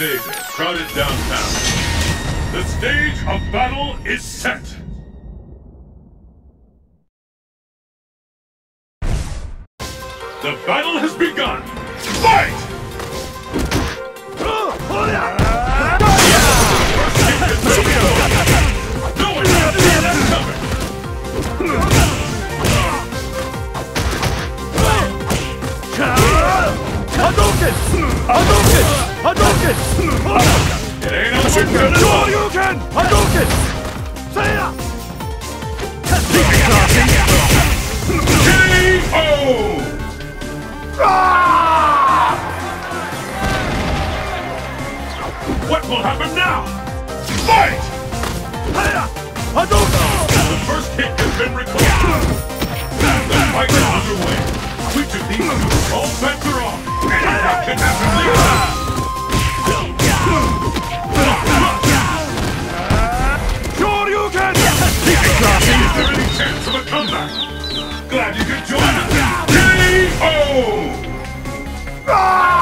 stages crowded downtown. The stage of battle is set. The battle has begun. Fight! No one has this covered. Hadouken! Hadouken! Hadouken! It ain't a shit. Hadouken! Hadouken! Seiya! K.O. What will happen now? Fight! Hadouken! The first hit has been recorded. The fight is underway. Which of these two all bets are off? Anything can happen. Shoryuken! Is there any chance of a comeback? Glad you could join us. K.O.